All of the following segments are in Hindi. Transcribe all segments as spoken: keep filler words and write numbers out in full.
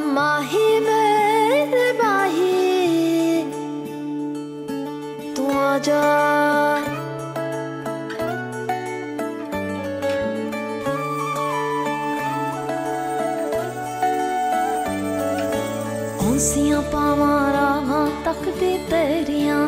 माही मेरे माही तू आजा, औंसियां पावां रावां तकदी तेरियां,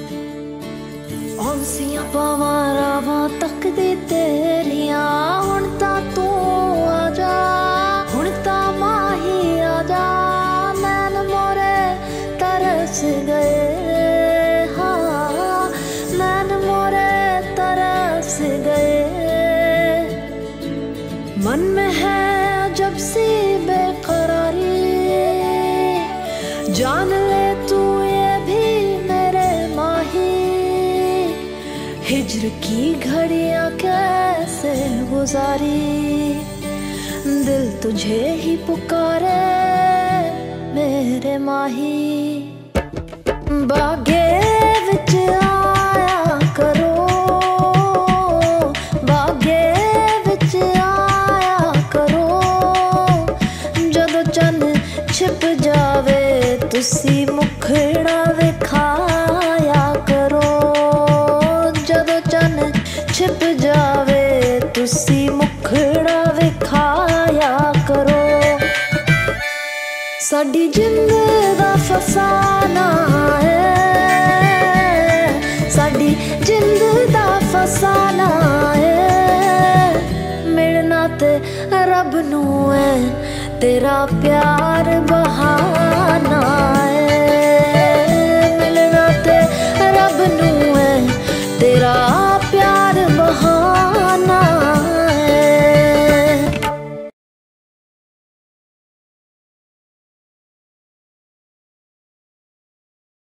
औंसियां पावां रावां तकदी तेरियां। हुण तां तू आजा, हुण तां माही आजा, नैन मोरे तरस गए, हाँ नैन मोरे तरस गए। मन में है अजब सी बेकरारी, जान ले तू ये भी मेरे माही। हिज्र की घड़ियां कैसे गुजारी, दिल तुझे ही पुकारे मेरे माही। बागे विच आया करो, बागे विच आया करो, जदों चन्न छिप जावे तुसी मुखड़ा विखाया करो, जदों चन्न छिप जावे तुसी मुखड़ा विखाया करो। साडी जिंद दा फसाना है, साडी जिंद दा फसाना है, मिलना ते रब नू है, तेरा प्यार बहा